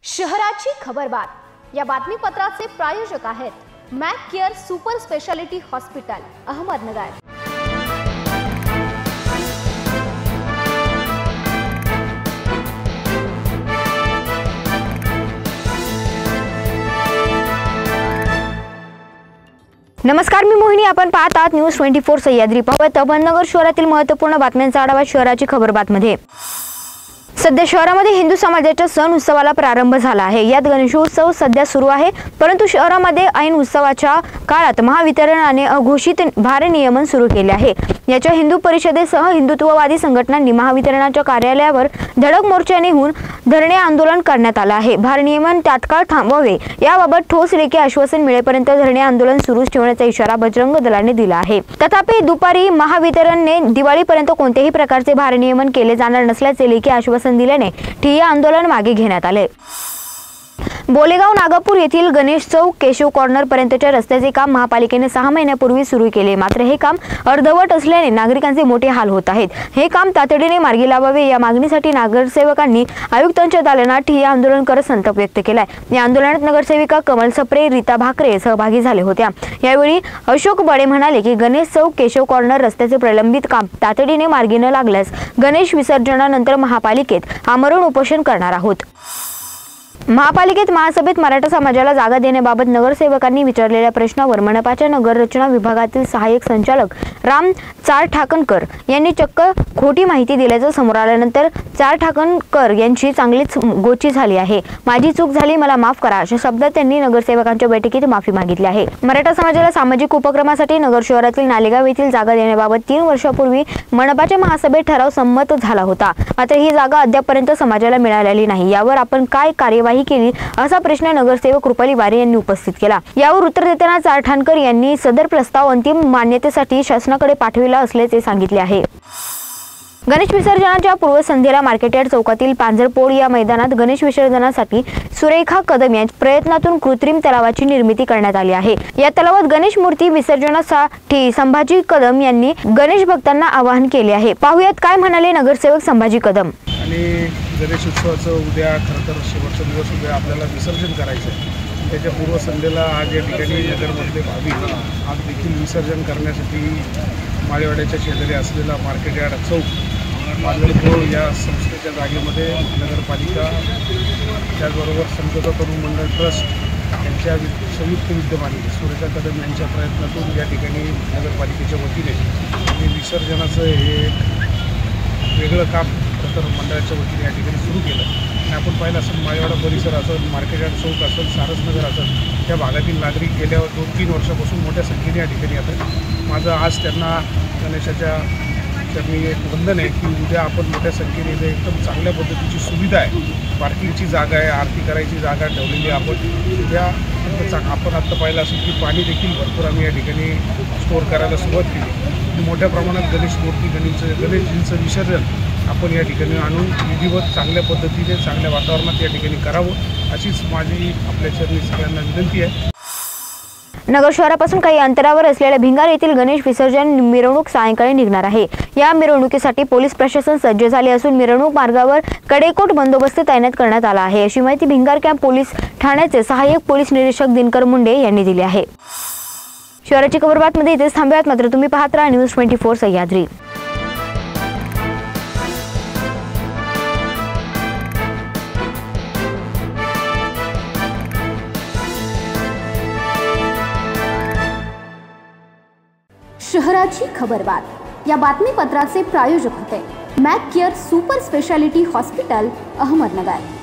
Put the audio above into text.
शहराची खबरबात या बातमीपत्राचे प्रायोजक आहेत Mac care super speciality hospital Ahmednagar. नमस्कार, मी मोहिनी। आपण पाहत आहात न्यूज 24 सह्याद्री। पाहूयात अहमदनगर शहरातील महत्त्वपूर्ण बातम्यांचा आढावा शहराची खबरबातमध्ये। सध्या शहरामध्ये हिंदू समाजाच्या सण उत्सवाला प्रारंभ झाला आहे। यात गणेशोत्सव सध्या सुरू आहे, परंतु शहरामध्ये ऐन उत्सवाच्या काळात महावितरणाने अघोषित भारनियमन सुरू केले आहे। याच्या हिंदू परिषदेसह हिंदुत्ववादी संघटनांनी महावितरणाच्या कार्यालयावर धडक मोर्चा नेऊन धरणे आंदोलन करण्यात आले आहे। भारनियमन तात्काळ थांबवावे याबाबत ठोस लेखी आश्वासन मिळेपर्यंत धरणे आंदोलन सुरूच ठेवण्याचा इशारा बजरंग दलाने दिला आहे। तथापि दुपारी महावितरणने दिवाळीपर्यंत कोणत्याही प्रकारचे भारनियमन केले जाणार नसल्याचे लेखी आश्वासन दिल्याने ठिय्या आंदोलन मागे घेण्यात आले। बोलेगाव नागापूर येथील गणेश चौक केशव कॉर्नर पर्यंतच्या रस्त्याचे काम महापालिकेने 6 महिन्यापूर्वी सुरू केले, मात्र हे काम अर्धवट असल्याने नागरिकांचे मोठे हाल होत आहेत। हे काम तातडीने मार्गी लावावे या मागणीसाठी नगरसेवकांनी आयुक्तांच्या दालनात ठिय्या आंदोलन करत संताप व्यक्त केलाय। या आंदोलनात नगरसेविका कमल सप्रे, रीता भाकरे सहभागी झाले होत्या। यावेळी अशोक बडे म्हणाले की गणेश चौक केशव कॉर्नर रस्त्याचे प्रलंबित काम तातडीने मार्गी न लागल्यास गणेश विसर्जनानंतर महापालिकेत आमरण उपोषण करणार आहोत। महापालिकेत महासभेत मराठा समाजाला जागा देण्याबाबत नगरसेवकांनी विचारलेल्या प्रश्नावर मनपाच्या नगर रचना विभागातील सहाय्यक संचालक राम चारठाकणकर यांनी चक्क खोटी माहिती दिल्याचं समोर आल्यानंतर चारठाकणकर यांची चांगलीच गोची झाली आहे। माझी चूक झाली, मला माफ करा अशा शब्दात त्यांनी नगरसेवकांच्या बैठकीत माफी मागितली आहे। मराठा समाजाला सामाजिक उपक्रमासाठी नगर शहरातील नालेगाव येथील जागा देण्याबाबत 3 वर्षापूर्वी मनपाच्या महासभेत ठराव संमत झाला होता, मात्र ही जागा अद्यापपर्यंत समाजाला मिळालेली नाही। यावर आपण काय कार्यवाही केली असा प्रश्न नगरसेवक रुपाली वारे यांनी उपस्थित केला। यावर उत्तर देताना चारठाणकर यांनी सदर प्रस्ताव अंतिम मान्यतेसाठी शासनाकडे पाठविला असल्याचे सांगितले आहे। गणेश विसर्जनाच्या पूर्वसंध्येला मार्केटयार्ड चौकातील पांझरपोळ या मैदानात गणेश विसर्जनासाठी सुरेखा कदम यांच्या प्रयत्नातून कृत्रिम तलावाची निर्मिती करण्यात आली आहे। या तलावात गणेश मूर्ती विसर्जनासाठी संभाजी कदम यांनी गणेश भक्तांना आवाहन केले आहे। पाहुयात काय म्हणाले नगरसेवक संभाजी कदम। आणि गणेश उत्सवाचं उद्या खरं तर शेवटचा दिवस उद्या आपल्याला विसर्जन करायचं आहे। त्याच्या पूर्वसंध्येला आज या ठिकाणी नगरमधले भाविक आज देखील विसर्जन करण्यासाठी माळेवाड्याच्या शेजारी असलेला मार्केटयार्ड चौक पांझरपोळ या संस्थेच्या जागेमध्ये नगरपालिका त्याचबरोबर संतता तरुण मंडळ ट्रस्ट यांच्या संयुक्त विद्यमाने सुरेखा कदम यांच्या प्रयत्नातून या ठिकाणी नगरपालिकेच्या वतीने हे विसर्जनाचं हे वेगळं काम तर मंडळाच्या वतीने या ठिकाणी सुरू केलं। आणि आपण पाहिलं असेल माळेवाडा परिसर असेल, मार्केटयार्ड चौक असेल, सारसनगर असेल, त्या भागातील नागरिक गेल्या 2-3 वर्षापासून मोठ्या संख्येने या ठिकाणी येतात। माझं आज त्यांना गणेशाच्या चरणी एक वंदन आहे की उद्या आपण मोठ्या संख्येने इथे एकदम चांगल्या पद्धतीची सुविधा आहे, पार्किंगची जागा आहे, आरती करायची जागा ठेवलेली आहे। आपण उद्या आपण आत्ता पाहिलं असेल की पाणी देखील भरपूर आम्ही या ठिकाणी स्टोअर करायला सुरुवात केली। मोठ्या प्रमाणात गणेश मूर्ती गणेशजींचं विसर्जन आपण या ठिकाणी आणून विधिवत चांगल्या पद्धतीने चांगल्या वातावरणात या ठिकाणी करावं अशीच माझी आपल्या चरणी सगळ्यांना विनंती आहे। नगर शहरापासून काही अंतरावर असलेल्या भिंगार येथील गणेश विसर्जन मिरवणूक सायंकाळी निघणार आहे। या मिरवणुकीसाठी पोलीस प्रशासन सज्ज झाले असून मिरवणूक मार्गावर कडेकोट बंदोबस्त तैनात करण्यात आला आहे, अशी माहिती भिंगार कॅम्प पोलीस ठाण्याचे सहाय्यक पोलीस निरीक्षक दिनकर मुंडे यांनी दिली आहे। शहराची खबरबातमध्ये इथेच थांबूयात, मात्र तुम्ही पाहत राहा न्यूज 24 सह्याद्री। शहराची खबरबात या बातमीपत्राचे प्रायोजक होते Mac care super speciality hospital Ahmednagar.